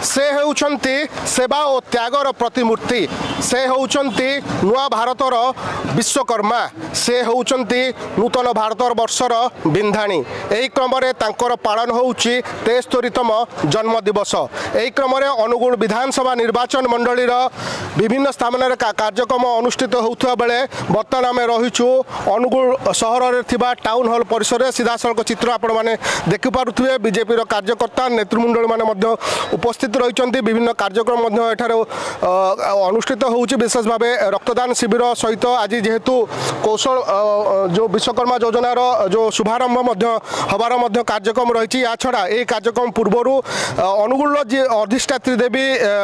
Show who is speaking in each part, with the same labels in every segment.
Speaker 1: से होउछंती सेवा और त्यागर प्रतिमूर्ति से होउछंती नुआ भारतर विश्वकर्मा से होउछंती नूतन भारत वर्षर बिंधाणी एही क्रम रे तांकर पालन होउची 73तम जन्म दिवस। एही क्रम रे अनुगुण विधानसभा निर्वाचन मंडलीर विभिन्न स्थान कार्यक्रम अनुष्ठित होउथबा बेले वर्तमान आम रहीचु अनुगुण सहर रे थिबा टाउन हॉल परिसर रे सीधा सड़क चित्र आपण माने देखि पारुथबे। बीजेपी रो कार्यकर्ता नेतृमंडल माने मध्य उपस्थित रहिचंती। विभिन्न कार्यक्रम मध्य एठारे अनुष्ठित होउची। विशेष भावे रक्तदान शिविर सहित आज जेहेतु कौशल जो विश्वकर्मा योजनार जो शुभारंभ मध्य हबार मध्य कार्यक्रम रही। या छड़ा ये कार्यक्रम पूर्वर अनुगुल जी अधिष्ठात्री देवी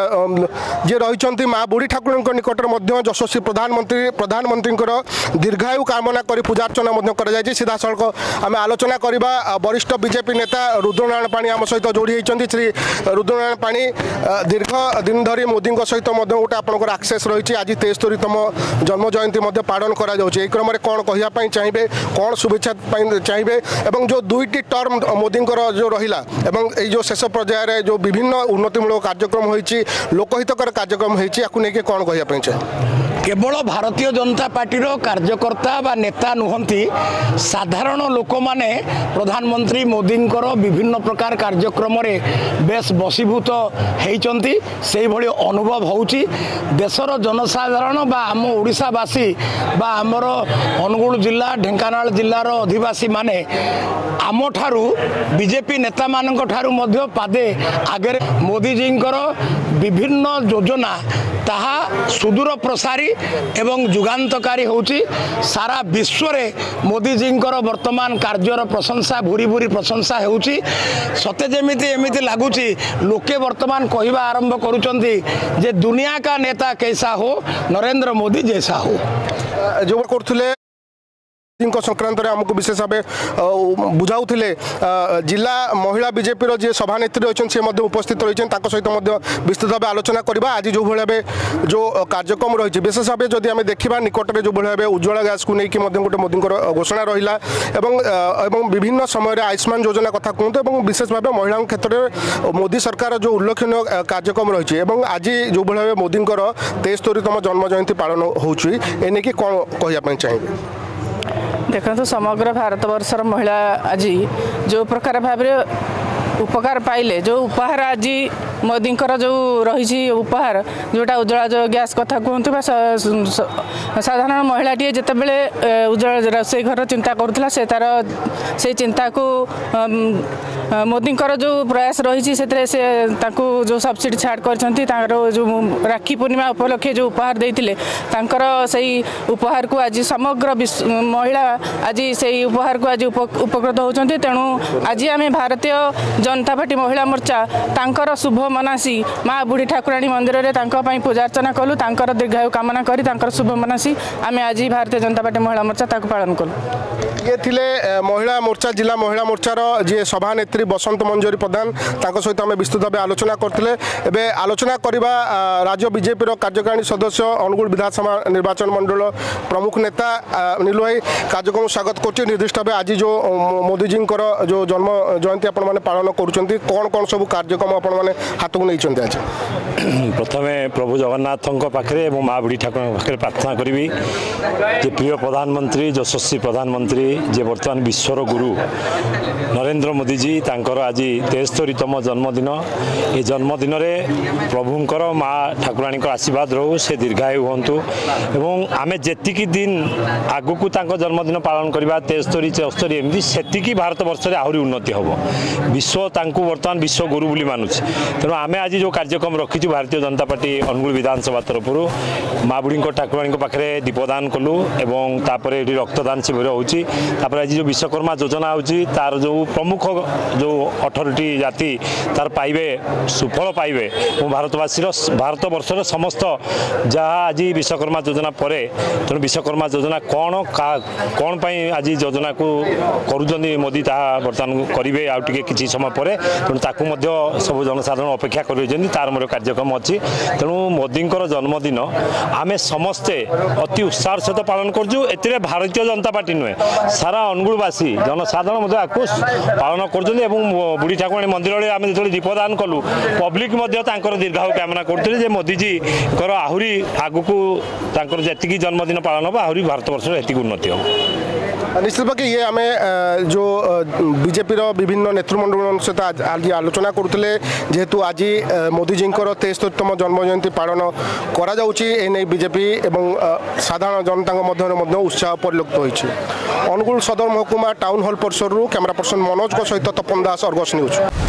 Speaker 1: जी रही माँ बुढ़ी ठाकुर निकटर यशस्वी प्रधानमंत्री दीर्घायु कामना कर पूजार्चना सीधा सड़क आम आलोचना करवा। वरिष्ठ बीजेपी नेता रुद्रनारायण पाणी आम सहित जोड़ी होती। श्री रुद्रनारायण पाणी दीर्घ दिन धरी मोदी सहित गोटे आपंकर आक्सेस रही। आज 73तम जन्म जयंती पालन करा क्रम में कौन कहवाई चाहिए कौन शुभेच्छा चाहिए एवं जो दुईटी टर्म मोदी जो रहा एवं जो शेष पर्यायर जो विभिन्न उन्नतिमूलक कार्यक्रम होती लोकहितकर कार्यक्रम होती कौन कहवाई चाहिए।
Speaker 2: केवल भारतीय जनता पार्टीर कार्यकर्ता बा नेता नुहंती साधारण लोक माने प्रधानमंत्री मोदी विभिन्न प्रकार कार्यक्रम रे बेस बसीभूत होती से भली अनुभव होउची। देशर जनसाधारण बा आम ओडिशावासी बा आमर अनुगुल जिला ढेंकानाल जिलार अधिवासी माने आम ठारू बीजेपी नेता मानक ठारू मध्य पादे आगे मोदी जी विभिन्न योजना ताहा सुदूर प्रसारी एवं जुगान्तकारी होउची। सारा विश्व रे मोदी जी वर्तमान कार्यर प्रशंसा भूरी भूरी प्रशंसा होउची। सते जेमिति एमिति लागुची लोके वर्तमान कहवा आरंभ करुचंती जे दुनिया का नेता कैसा हो नरेंद्र मोदी जैसा हो।
Speaker 1: जो करथुले संक्रांत आमको विशेष भाव बुझाऊले जिला महिला बीजेपी जी सभानेत्री रही से उपस्थित रही सहित विस्तृत भाव आलोचना करवा। आज जो भाव जो कार्यक्रम रही विशेष भाव जदि आम देखा निकट में जो भाव उज्ज्वला गैस को लेकिन गोटे मोदी घोषणा रहा विभिन्न समय आयुष्मान योजना कथा कहतु और विशेष भाव महिला क्षेत्र में मोदी सरकार जो उल्लेखनीय कार्यक्रम रही आज जो भाव मोदी 73तम जन्म जयंती पालन होने कौन कहवाई चाहिए।
Speaker 3: देखो समग्र भारत वर्षर महिला आज जो प्रकार भाव उपकार पाइले जो उपहार आज मोदी जो रही उपहार जोटा उज्ज्वला जो गैस कथा कहतु साधारण महिलाटी जिते बड़े उज्ज्वला रोषे घर चिंता करुला से तार से चिंता को मोदी जो प्रयास रही से जो सब्सिडी छाड़ कर जो राखी पूर्णिमा उपलक्षे जो उपहार देते से उपहार को आज समग्र महिला आज से उपहार को आज उपकृत होती। तेणु आज आम भारतीय जनता पार्टी महिला मोर्चा तांकर शुभ मनासी माँ बुढ़ी ठाकुराणी मंदिर में पूजार्चना कलु दीर्घायु कामना कर शुभ मनासी आम आज भारतीय जनता पार्टी महिला मोर्चा पालन कलु।
Speaker 1: ये थिले महिला मोर्चा जिला महिला मोर्चार जी सभानेत्री बसंत मंजरी प्रधान सहित आम विस्तृत भाव आलोचना करते। एवं आलोचना करवा राज्य बीजेपी कार्यकारिणी सदस्य अनुगुल विधानसभा निर्वाचन मंडल प्रमुख नेता नीलू भाई कार्यक्रम स्वागत कर निर्दिष्ट भाव आज जो मोदी जी जो जन्म जयंती आपण मैंने पालन कर कौन कौन सब कार्यक्रम आपण मैंने हाथ को नहीं आज।
Speaker 4: प्रथम प्रभु जगन्नाथ पाखे माँ बुढ़ी ठाकुर पाखे प्रार्थना करी जे प्रिय प्रधानमंत्री यशस्वी प्रधानमंत्री जे वर्तमान विश्वर गुरु नरेंद्र मोदी जी तांकर आज 73तम जन्मदिन ये जन्मदिन रे प्रभुंकर माँ ठाकुराणी आशीर्वाद रहू से दीर्घायु हूँ एवं आमे जेतिकी दिन आगु को जन्मदिन पालन करवा 73 74 एमती सेतिकी भारत वर्ष में आहरी उन्नति हम विश्व तांकु वर्तमान विश्व गुरु बोली मानुछि। तेणु आमे आज जो कार्यक्रम रखीचु भारतीय जनता पार्टी अनुगुल विधानसभा तरफ माँ बुढ़ी ठाकुराणी पाखे दीपदान कलु एवं तापर ये रक्तदान शिविर होची। आज जो विश्वकर्मा योजना होची तार जो प्रमुख जो 18टी जाति तार पाइबे सुफल पाइबे भारतवासी भारत वर्षर समस्त जहाँ आज विश्वकर्मा योजना पर तेणु विश्वकर्मा योजना कौन पाई आज योजना को करुँच मोदी ताहा बर्तमान करेंगे आउ कि समय पर तेणु ताकू सब जनसाधारण अपेक्षा कर तार मोर कार्यक्रम अच्छी। तेणु मोदी जन्मदिन आमे समस्ते अति उत्साह सहित पालन करूँ। भारतीय जनता पार्टी नुहे सारा अनुगुलवासी जनसाधारण मध्य आपको पालन कर बुढ़ी ठाकुराणी मंदिर आम जो दीपदान कलु पब्लिक दीर्घायु कामना करते मोदीजी आहरी आगू जी जन्मदिन पालन हम आहरी भारत वर्ष ये उन्नति हम
Speaker 1: निश्चित भाव ये आम जो बीजेपी विभिन्न नेतृमंडल सहित आज आलोचना करुले जेहेतु आज मोदीजी 73तम जन्म जयंती पालन कर बीजेपी एवं साधारण जनता मध्य उत्साह परिलक्षित होती अनुगुल सदर महकुमा टाउन हॉल परिसर कैमरा पर्सन मनोज सहित तपन दास अर्गस न्यूज।